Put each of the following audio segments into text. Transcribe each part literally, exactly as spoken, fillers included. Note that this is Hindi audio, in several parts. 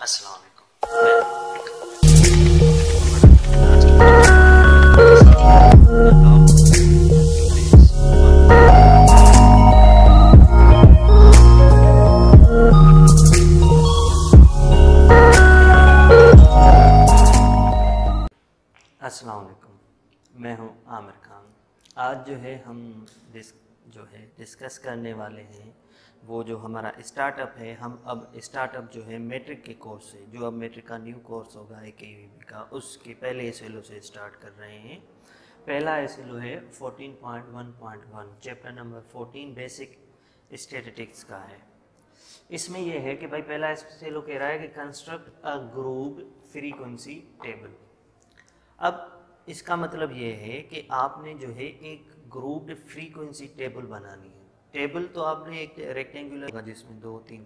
अस्सलाम वालेकुम। अस्सलाम वालेकुम, मैं हूं आमिर खान। आज जो है हम डिस जो है डिस्कस करने वाले हैं वो जो हमारा स्टार्टअप है। हम अब स्टार्टअप जो है मैट्रिक के कोर्स से, जो अब मैट्रिक का न्यू कोर्स होगा ए के वी बी का, उसके पहले एस एल ओ से स्टार्ट कर रहे हैं। पहला एस एल ओ है fourteen point one point one, chapter number fourteen basic statistics का है। इसमें यह है कि भाई पहला एस एल ओ कह रहा है कि construct a group frequency table. अब इसका मतलब ये है कि आपने जो है एक ग्रुप्ड फ्रीक्वेंसी टेबल बनानी है। टेबल तो आपने एक रेक्टेंगुलर होगा जिसमें दो तीन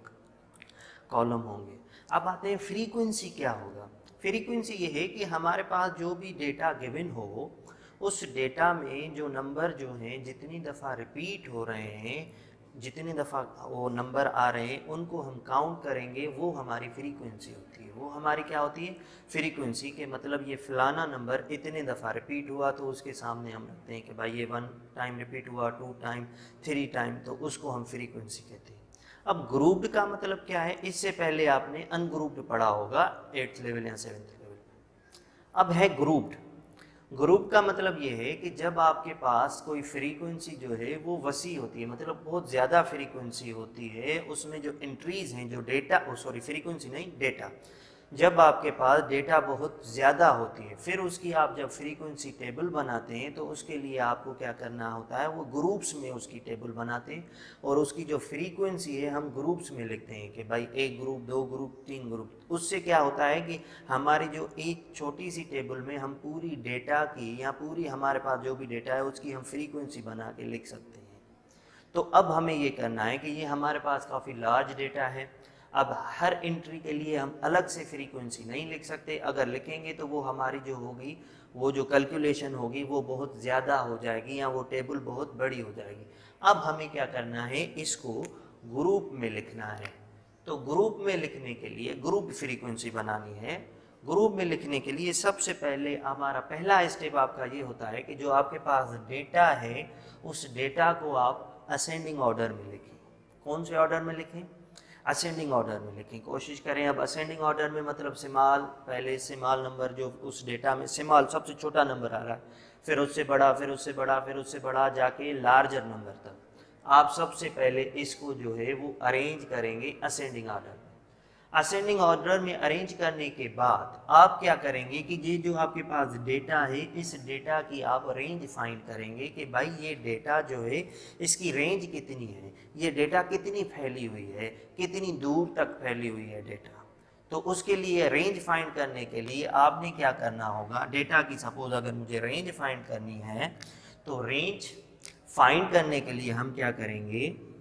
कॉलम होंगे। अब आते हैं फ्रीक्वेंसी क्या होगा। फ्रीक्वेंसी ये है कि हमारे पास जो भी डेटा गिवन हो, उस डेटा में जो नंबर जो हैं जितनी दफ़ा रिपीट हो रहे हैं, जितनी दफ़ा वो नंबर आ रहे हैं, उनको हम काउंट करेंगे, वो हमारी फ्रीक्वेंसी होती है। वो हमारी क्या होती है? फ्रीक्वेंसी। के मतलब ये फलाना नंबर इतने दफ़ा रिपीट हुआ तो उसके सामने हम रखते हैं कि भाई ये वन टाइम रिपीट हुआ, टू टाइम, थ्री टाइम, तो उसको हम फ्रीक्वेंसी कहते हैं। अब ग्रुप्ड का मतलब क्या है? इससे पहले आपने अनग्रुप्ड पढ़ा होगा एट्थ लेवल या सेवन्थ लेवल में। अब है ग्रुप्ड। ग्रुप का मतलब ये है कि जब आपके पास कोई फ्रीक्वेंसी जो है वो वसी होती है, मतलब बहुत ज़्यादा फ्रीक्वेंसी होती है, उसमें जो एंट्रीज़ हैं, जो डेटा, सॉरी फ्रीक्वेंसी नहीं डेटा, जब आपके पास डेटा बहुत ज़्यादा होती है, फिर उसकी आप जब फ्रीक्वेंसी टेबल बनाते हैं तो उसके लिए आपको क्या करना होता है, वो ग्रुप्स में उसकी टेबल बनाते हैं और उसकी जो फ्रीक्वेंसी है हम ग्रुप्स में लिखते हैं कि भाई एक ग्रुप, दो ग्रुप, तीन ग्रुप। उससे क्या होता है कि हमारी जो एक छोटी सी टेबल में हम पूरी डेटा की या पूरी हमारे पास जो भी डेटा है उसकी हम फ्रीक्वेंसी बना के लिख सकते हैं। तो अब हमें ये करना है कि ये हमारे पास काफ़ी लार्ज डेटा है। अब हर एंट्री के लिए हम अलग से फ्रीक्वेंसी नहीं लिख सकते। अगर लिखेंगे तो वो हमारी जो होगी, वो जो कैलकुलेशन होगी वो बहुत ज़्यादा हो जाएगी या वो टेबल बहुत बड़ी हो जाएगी। अब हमें क्या करना है, इसको ग्रुप में लिखना है। तो ग्रुप में लिखने के लिए ग्रुप फ्रीक्वेंसी बनानी है। ग्रुप में लिखने के लिए सबसे पहले हमारा पहला स्टेप आपका ये होता है कि जो आपके पास डेटा है उस डेटा को आप असेंडिंग ऑर्डर में लिखें। कौन से ऑर्डर में लिखें? असेंडिंग ऑर्डर में लिखें। कोशिश करें। अब असेंडिंग ऑर्डर में मतलब सिमाल, पहले सिमाल नंबर जो उस डेटा में सिमाल सबसे छोटा नंबर आ रहा है, फिर उससे बड़ा, फिर उससे बड़ा, फिर उससे बड़ा जाके लार्जर नंबर तक आप सबसे पहले इसको जो है वो अरेंज करेंगे असेंडिंग ऑर्डर में। असेंडिंग ऑर्डर में अरेंज करने के बाद आप क्या करेंगे कि ये जो आपके पास डेटा है, इस डेटा की आप रेंज फाइंड करेंगे कि भाई ये डेटा जो है इसकी रेंज कितनी है, ये डेटा कितनी फैली हुई है, कितनी दूर तक फैली हुई है डेटा। तो उसके लिए रेंज फाइंड करने के लिए आपने क्या करना होगा, डेटा की सपोज अगर मुझे रेंज फाइंड करनी है तो रेंज फाइंड करने के लिए हम क्या करेंगे,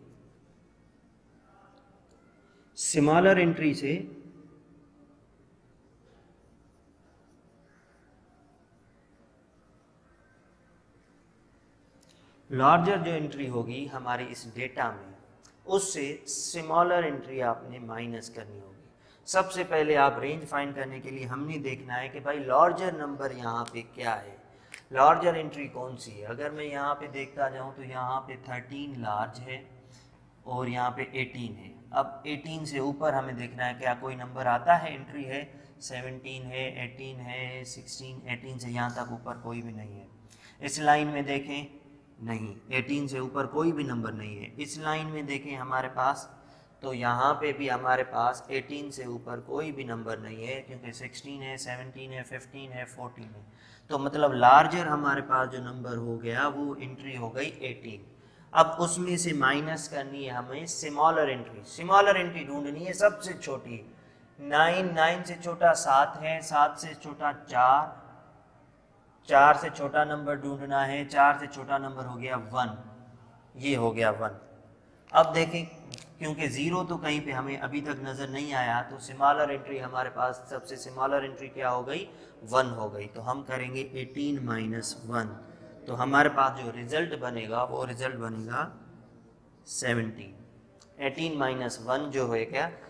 स्मॉलर एंट्री से लार्जर जो एंट्री होगी हमारी इस डेटा में, उससे स्मॉलर एंट्री आपने माइनस करनी होगी। सबसे पहले आप रेंज फाइंड करने के लिए हमने देखना है कि भाई लार्जर नंबर यहाँ पे क्या है, लार्जर एंट्री कौन सी है। अगर मैं यहाँ पे देखता जाऊँ तो यहाँ पे थर्टीन लार्ज है और यहाँ पे एटीन है। अब एटीन से ऊपर हमें देखना है क्या कोई नंबर आता है, एंट्री है, सेवनटीन है, एटीन है, सिक्सटीन, एटीन से यहाँ तक ऊपर कोई भी नहीं है। इस लाइन में देखें, नहीं, एटीन से ऊपर कोई भी नंबर नहीं है। इस लाइन में देखें हमारे पास, तो यहाँ पे भी हमारे पास एटीन से ऊपर कोई भी नंबर नहीं है, क्योंकि सिक्सटीन है, सेवनटीन है, फिफ्टीन है, फोर्टीन है। तो मतलब लार्जर हमारे पास जो नंबर हो गया वो एंट्री हो गई एटीन। अब उसमें से माइनस करनी है हमें स्मॉलर एंट्री। स्मॉलर एंट्री ढूंढनी है सबसे छोटी। नाइन, नाइन से छोटा सात है, सात से छोटा चार, चार से छोटा नंबर ढूंढना है, चार से छोटा नंबर हो गया वन, ये हो गया वन। अब देखें, क्योंकि ज़ीरो तो कहीं पे हमें अभी तक नज़र नहीं आया, तो स्मॉलर एंट्री हमारे पास सबसे स्मॉलर एंट्री क्या हो गई, वन हो गई। तो हम करेंगे एटीन माइनस वन, तो हमारे पास जो रिज़ल्ट बनेगा वो रिज़ल्ट बनेगा सेवनटीन। एटीन माइनस वन जो है क्या,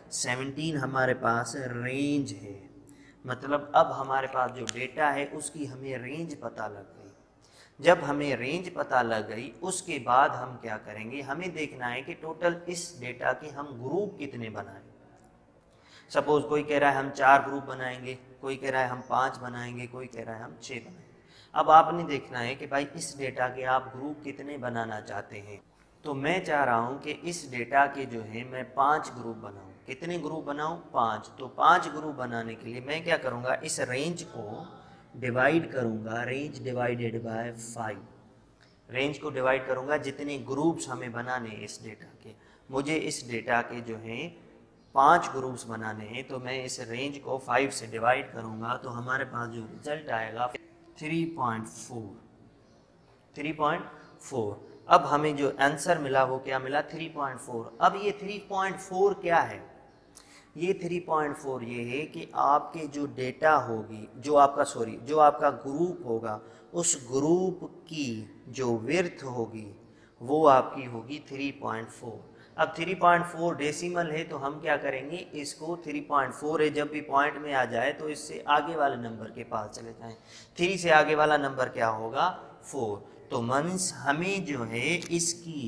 सेवनटीन हमारे पास रेंज है, मतलब अब हमारे पास जो डेटा है उसकी हमें रेंज पता लग गई। जब हमें रेंज पता लग गई उसके बाद हम क्या करेंगे, हमें देखना है कि टोटल इस डेटा के हम ग्रुप कितने बनाएं। सपोज कोई कह रहा है हम चार ग्रुप बनाएंगे, कोई कह रहा है हम पाँच बनाएंगे, कोई कह रहा है हम छः बनाएंगे। अब आपने देखना है कि भाई इस डेटा के आप ग्रुप कितने बनाना चाहते हैं। तो मैं चाह रहा हूँ कि इस डेटा के जो है मैं पाँच ग्रुप बनाऊँ। कितने ग्रुप बनाऊँ? पाँच। तो पाँच ग्रुप बनाने के लिए मैं क्या करूँगा, इस रेंज को डिवाइड करूँगा, range divided by five. Range को डिवाइड करूँगा, जितने ग्रुप्स हमें बनाने हैं इस डेटा के, मुझे इस डेटा के जो हैं पांच ग्रुप्स बनाने हैं, तो मैं इस रेंज को फाइव से डिवाइड करूंगा तो हमारे पास जो रिजल्ट आएगा three point four. Three point four. अब हमें जो आंसर मिला वो क्या मिला? Three point four. अब ये थ्री पॉइंट फोर क्या है? ये थ्री पॉइंट फोर ये है कि आपके जो डेटा होगी, जो आपका सॉरी जो आपका ग्रुप होगा, उस ग्रुप की जो विड्थ होगी वो आपकी होगी थ्री पॉइंट फोर। अब थ्री पॉइंट फोर डेसिमल है तो हम क्या करेंगे, इसको थ्री पॉइंट फोर है जब भी पॉइंट में आ जाए तो इससे आगे वाले नंबर के पास चले जाएं। थ्री से आगे वाला नंबर क्या होगा? फोर। तो मीन्स हमें जो है इसकी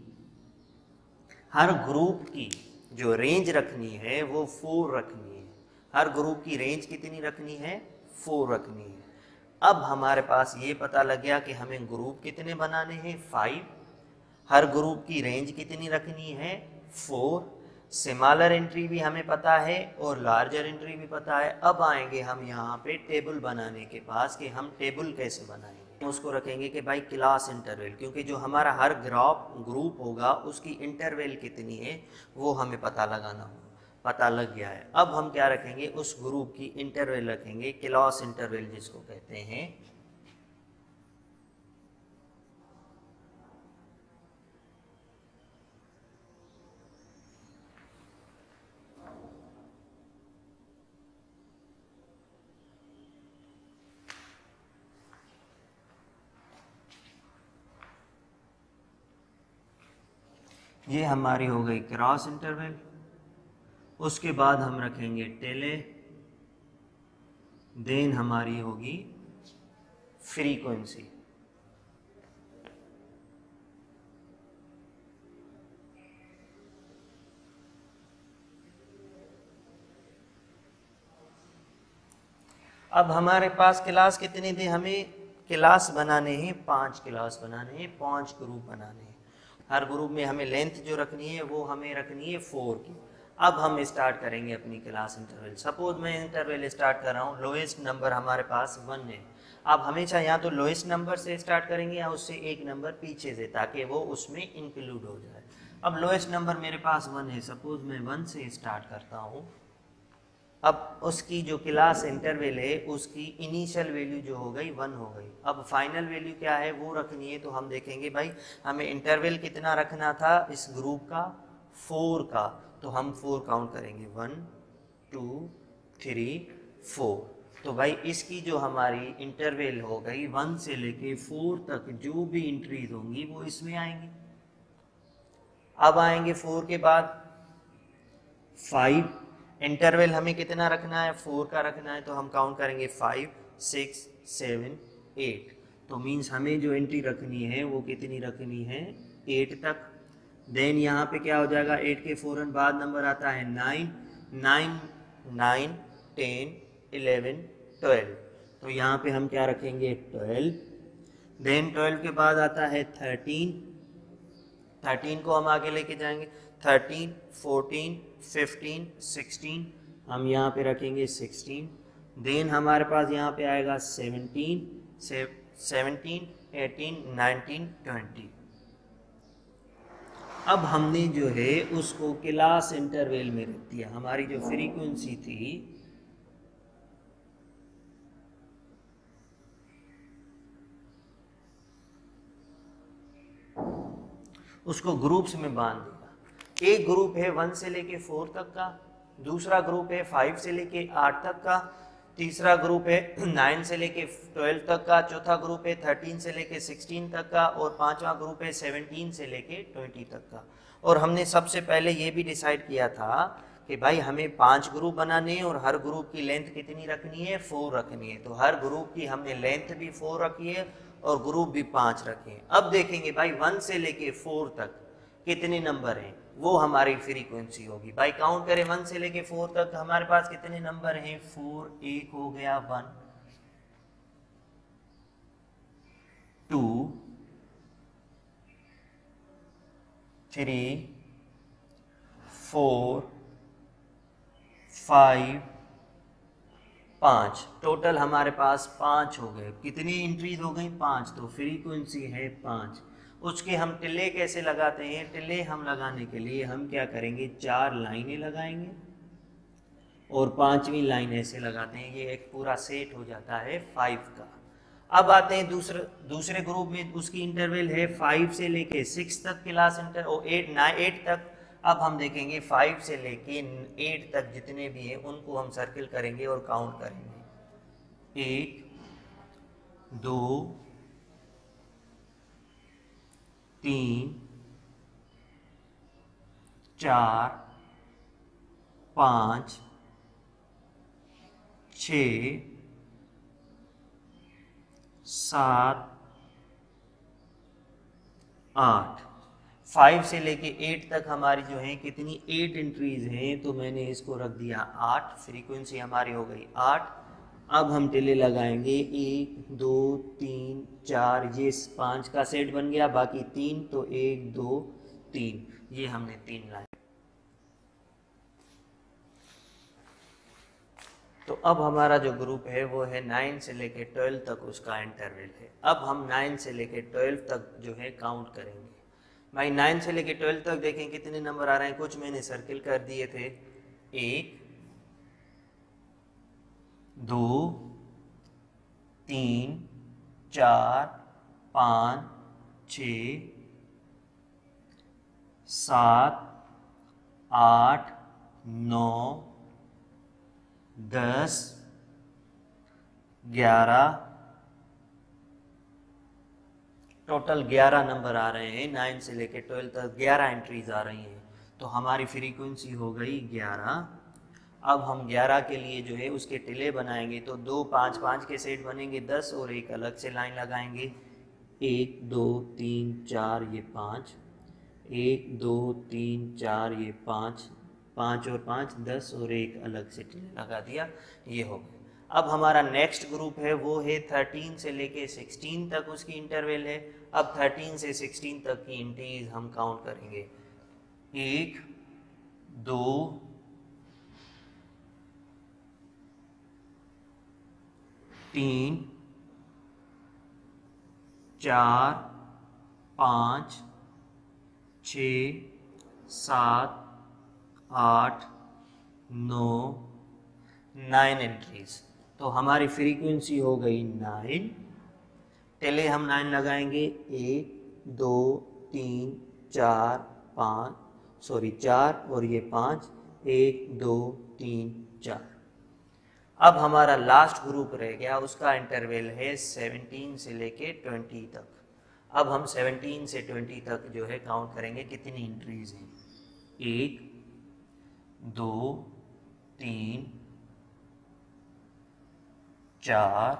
हर ग्रुप की जो रेंज रखनी है वो फोर रखनी है। हर ग्रुप की रेंज कितनी रखनी है? फोर रखनी है। अब हमारे पास ये पता लग गया कि हमें ग्रुप कितने बनाने हैं? फाइव। हर ग्रुप की रेंज कितनी रखनी है? फोर। स्मॉलर एंट्री भी हमें पता है और लार्जर एंट्री भी पता है। अब आएंगे हम यहाँ पे टेबल बनाने के पास कि हम टेबल कैसे बनाएंगे। उसको रखेंगे कि भाई क्लास इंटरवल, क्योंकि जो हमारा हर ग्रुप ग्रुप होगा उसकी इंटरवल कितनी है वो हमें पता लगाना होगा। पता लग गया है। अब हम क्या रखेंगे, उस ग्रुप की इंटरवल रखेंगे, क्लास इंटरवल जिसको कहते हैं। ये हमारी हो गई क्रॉस इंटरवल। उसके बाद हम रखेंगे टेले, देन हमारी होगी फ्रीक्वेंसी। अब हमारे पास क्लास कितने थे? हमें क्लास बनाने हैं पांच, क्लास बनाने हैं पांच, ग्रुप बनाने हैं। हर ग्रुप में हमें लेंथ जो रखनी है वो हमें रखनी है फोर की। अब हम स्टार्ट करेंगे अपनी क्लास इंटरवल। सपोज मैं इंटरवल स्टार्ट कर रहा हूँ, लोएस्ट नंबर हमारे पास वन है। आप हमेशा या तो लोएस्ट नंबर से स्टार्ट करेंगे या उससे एक नंबर पीछे से, ताकि वो उसमें इंक्लूड हो जाए। अब लोएस्ट नंबर मेरे पास वन है, सपोज मैं वन से स्टार्ट करता हूँ। अब उसकी जो क्लास इंटरवल है उसकी इनिशियल वैल्यू जो हो गई वन हो गई। अब फाइनल वैल्यू क्या है वो रखनी है। तो हम देखेंगे भाई हमें इंटरवल कितना रखना था इस ग्रुप का? फोर का। तो हम फोर काउंट करेंगे, वन टू थ्री फोर। तो भाई इसकी जो हमारी इंटरवल हो गई वन से लेके फोर तक, जो भी इंट्रीज होंगी वो इसमें आएंगी। अब आएंगे फोर के बाद फाइव। इंटरवल हमें कितना रखना है? फोर का रखना है। तो हम काउंट करेंगे फाइव सिक्स सेवन एट। तो मीन्स हमें जो एंट्री रखनी है वो कितनी रखनी है? एट तक। देन यहाँ पे क्या हो जाएगा? एट के फौरन बाद नंबर आता है nine. Nine nine ten eleven twelve. तो यहाँ पे हम क्या रखेंगे? ट्वेल्व। देन ट्वेल्व के बाद आता है थर्टीन। थर्टीन को हम आगे लेके जाएंगे, थर्टीन फोर्टीन फिफ्टीन सिक्सटीन। हम यहाँ पे रखेंगे सिक्सटीन। देन हमारे पास यहाँ पे आएगा seventeen, seventeen eighteen nineteen twenty. अब हमने जो है उसको क्लास इंटरवल में रख दिया। हमारी जो फ्रीक्वेंसी थी उसको ग्रुप्स में बांध दिया। एक ग्रुप है वन से लेके फोर तक का, दूसरा ग्रुप है फाइव से लेके आठ तक का, तीसरा ग्रुप है नाइन से लेके ट्वेल्व तक का, चौथा ग्रुप है थर्टीन से लेके सिक्सटीन तक का, और पांचवा ग्रुप है सेवनटीन से लेके ट्वेंटी तक का। और हमने सबसे पहले ये भी डिसाइड किया था कि भाई हमें पांच ग्रुप बनाने हैं और हर ग्रुप की लेंथ कितनी रखनी है, फोर रखनी है। तो हर ग्रुप की हमने लेंथ भी फोर रखी है और ग्रुप भी पांच रखे हैं। अब देखेंगे भाई वन से लेके फोर तक कितने नंबर हैं, वो हमारी फ्रीक्वेंसी होगी। भाई काउंट करें वन से लेके फोर तक हमारे पास कितने नंबर हैं, फोर, एक हो गया one, two, three, four, five, पाँच। टोटल हमारे पास पाँच हो गए। कितनी एंट्रीज हो गई, पाँच। तो फ्रीक्वेंसी है पाँच। उसके हम टिल्ले कैसे लगाते हैं, टिल्ले हम लगाने के लिए हम क्या करेंगे, चार लाइनें लगाएंगे और पांचवी लाइन ऐसे लगाते हैं, ये एक पूरा सेट हो जाता है फाइव का। अब आते हैं दूसरे दूसरे ग्रुप में, उसकी इंटरवल है फाइव से लेके सिक्स तक क्लास इंटर और एट नाइन एट तक। अब हम देखेंगे फाइव से लेके एट तक जितने भी हैं उनको हम सर्किल करेंगे और काउंट करेंगे। एक, दो, तीन, चार, पाँच, छ, सात, आठ। फाइव से लेके एट तक हमारी जो है कितनी, एट एंट्रीज हैं, तो मैंने इसको रख दिया आठ। फ्रीक्वेंसी हमारी हो गई आठ। अब हम टिले लगाएंगे, एक, दो, तीन, चार, ये पाँच का सेट बन गया, बाकी तीन, तो एक, दो, तीन, ये हमने तीन लाइन। तो अब हमारा जो ग्रुप है वो है नाइन से लेके ट्वेल्व तक उसका इंटरवल है। अब हम नाइन से लेके ट्वेल्व तक जो है काउंट करेंगे। भाई नाइन से लेके ट्वेल्व तक देखें कितने नंबर आ रहे हैं, कुछ मैंने सर्किल कर दिए थे, एक, दो, तीन, चार, पाँच, छ, सात, आठ, नौ, दस, ग्यारह, टोटल ग्यारह नंबर आ रहे हैं। नाइन से लेके ट्वेल्व तक ग्यारह एंट्रीज आ रही हैं, तो हमारी फ्रीक्वेंसी हो गई ग्यारह। अब हम ग्यारह के लिए जो है उसके टिले बनाएंगे, तो दो पाँच पाँच के सेट बनेंगे दस और एक अलग से लाइन लगाएंगे। एक, दो, तीन, चार, ये पाँच, एक, दो, तीन, चार, ये पाँच, पाँच और पाँच दस और एक अलग से टिले लगा दिया, ये हो गया। अब हमारा नेक्स्ट ग्रुप है वो है थर्टीन से लेके सिक्सटीन तक उसकी इंटरवल है। अब थर्टीन से सिक्सटीन तक की एंट्रीज हम काउंट करेंगे, एक, दो, तीन, चार, पाँच, छ, सात, आठ, नौ, नाइन एंट्रीज। तो हमारी फ्रीक्वेंसी हो गई नाइन। टेले हम नाइन लगाएंगे, एक, दो, तीन, चार, पाँच, सॉरी चार और ये पाँच, एक, दो, तीन, चार। अब हमारा लास्ट ग्रुप रह गया, उसका इंटरवल है सेवनटीन से लेके ट्वेंटी तक। अब हम सेवनटीन से ट्वेंटी तक जो है काउंट करेंगे कितनी एंट्रीज हैं, एक, दो, तीन, चार,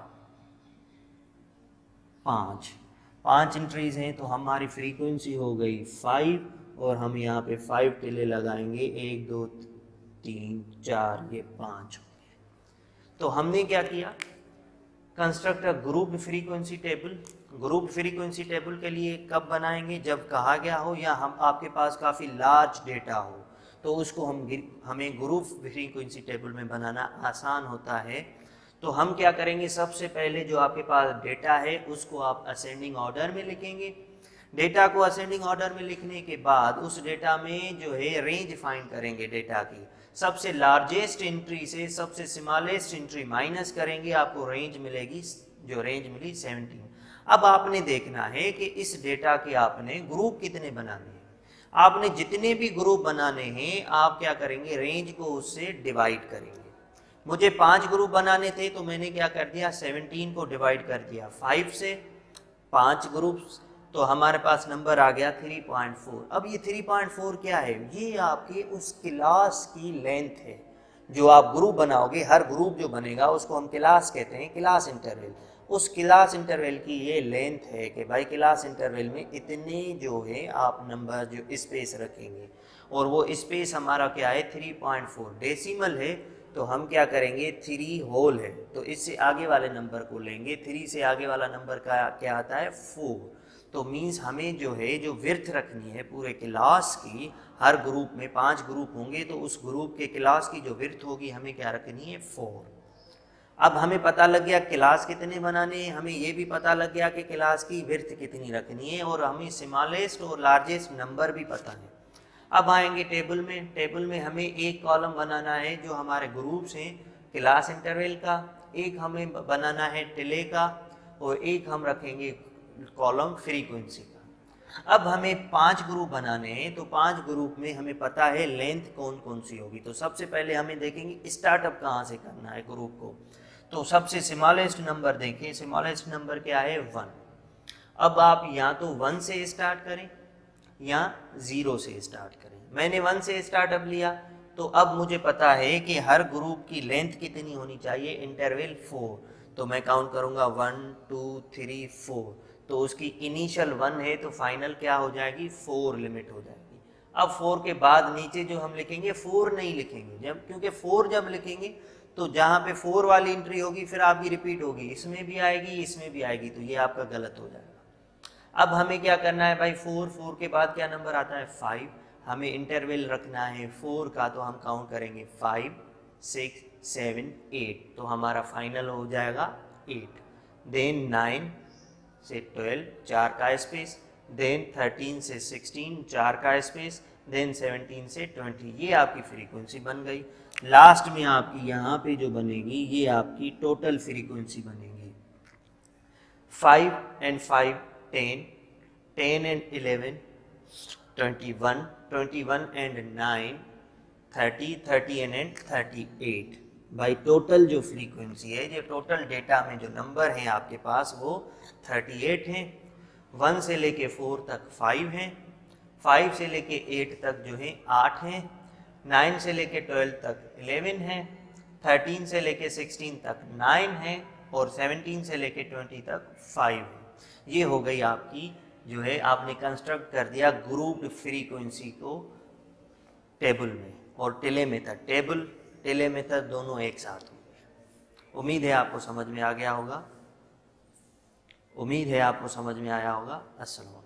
पाँच, पाँच एंट्रीज हैं, तो हमारी फ्रीक्वेंसी हो गई फाइव और हम यहाँ पे फाइव टिले लगाएंगे, एक, दो, तीन, चार, ये पाँच हो गए। तो हमने क्या किया, construct a group frequency table. Group frequency table के लिए कब बनाएंगे, जब कहा गया हो या हम आपके पास काफ़ी लार्ज डेटा हो, तो उसको हम हमें ग्रुप फ्रीक्वेंसी टेबल में बनाना आसान होता है। तो हम क्या करेंगे, सबसे पहले जो आपके पास डेटा है उसको आप असेंडिंग ऑर्डर में लिखेंगे। डेटा को असेंडिंग ऑर्डर में लिखने के बाद उस डेटा में जो है रेंज फाइंड करेंगे डेटा की। सबसे लार्जेस्ट एंट्री से सबसे स्मॉलेस्ट एंट्री माइनस करेंगे, आपको रेंज मिलेगी, जो रेंज मिली सेवनटीन। अब आपने देखना है कि इस डेटा के आपने ग्रुप कितने बनाने हैं। आपने जितने भी ग्रुप बनाने हैं आप क्या करेंगे, रेंज को उससे डिवाइड करेंगे। मुझे पांच ग्रुप बनाने थे तो मैंने क्या कर दिया, सेवनटीन को डिवाइड कर दिया फाइव से, पांच ग्रुप्स, तो हमारे पास नंबर आ गया थ्री पॉइंट फोर। अब ये थ्री पॉइंट फोर क्या है? ये आपके उस क्लास की लेंथ है जो आप ग्रुप बनाओगे। हर ग्रुप जो बनेगा उसको हम क्लास कहते हैं, क्लास इंटरवल। उस क्लास इंटरवल की ये लेंथ है कि भाई क्लास इंटरवल में इतने जो है आप नंबर जो स्पेस रखेंगे, और वो स्पेस हमारा क्या है? Three point four. डेसिमल है तो हम क्या करेंगे? थ्री होल है तो इससे आगे वाले नंबर को लेंगे। थ्री से आगे वाला नंबर का क्या आता है? फोर। तो मीन्स हमें जो है जो विर्थ रखनी है पूरे क्लास की, हर ग्रुप में पांच ग्रुप होंगे तो उस ग्रुप के क्लास की जो विर्थ होगी हमें क्या रखनी है? फोर। अब हमें पता लग गया क्लास कितने बनाने हैं, हमें ये भी पता लग गया कि क्लास की विर्थ कितनी रखनी है, और हमें स्मॉलेस्ट और लार्जेस्ट नंबर भी पता है। अब आएंगे टेबल में। टेबल में हमें एक कॉलम बनाना है जो हमारे ग्रुप्स हैं क्लास इंटरवल का, एक हमें बनाना है टिले का, और एक हम रखेंगे कॉलम फ्रीक्वेंसी का। अब हमें पांच ग्रुप बनाने हैं तो पांच ग्रुप में हमें पता है लेंथ कौन कौन सी होगी। तो सबसे पहले हमें देखेंगे स्टार्टअप कहाँ से करना है ग्रुप को। तो सबसे स्मॉलेस्ट नंबर देखें, स्मॉलेस्ट नंबर क्या है? वन। अब आप या तो वन से स्टार्ट करें या ज़ीरो से स्टार्ट करें। मैंने वन से स्टार्टअप लिया तो अब मुझे पता है कि हर ग्रुप की लेंथ कितनी होनी चाहिए? Interval four. तो मैं काउंट करूँगा वन टू थ्री फोर, तो उसकी इनिशियल वन है तो फाइनल क्या हो जाएगी? फोर लिमिट हो जाएगी। अब फोर के बाद नीचे जो हम लिखेंगे फोर नहीं लिखेंगे, जब क्योंकि फोर जब लिखेंगे तो जहाँ पे फोर वाली एंट्री होगी फिर आपकी रिपीट होगी, इसमें भी आएगी इसमें भी आएगी, तो ये आपका गलत हो जाएगा। अब हमें क्या करना है भाई? फोर, फोर के बाद क्या नंबर आता है? फाइव। हमें इंटरवल रखना है फोर का तो हम काउंट करेंगे फाइव सिक्स सेवन एट, तो हमारा फाइनल हो जाएगा एट। देन नाइन से ट्वेल्व, चार का स्पेस। देन थर्टीन से सिक्सटीन, चार का स्पेस। देन सेवनटीन से ट्वेंटी, ये आपकी फ्रीक्वेंसी बन गई। लास्ट में आपकी यहाँ पे जो बनेगी ये आपकी टोटल फ्रीक्वेंसी बनेगी। Five and five ten, ten and eleven twenty one, twenty one and nine thirty, thirty and thirty eight. भाई टोटल जो फ्रीक्वेंसी है, ये टोटल डेटा में जो नंबर हैं आपके पास वो थर्टी एट हैं। वन से लेके फोर तक फाइव हैं, फाइव से लेके एट तक जो है आठ हैं, नाइन से लेके ट्वेल्व तक इलेवन हैं, थर्टीन से लेके सिक्सटीन तक नाइन हैं, और सेवनटीन से लेके ट्वेंटी तक फाइव है। ये हो गई आपकी जो है, आपने कंस्ट्रक्ट कर दिया ग्रुप फ्रीक्वेंसी को टेबल में, और tally method, table tally method दोनों एक साथ हो। उम्मीद है आपको समझ में आ गया होगा, उम्मीद है आपको समझ में आया होगा। अस्सलाम।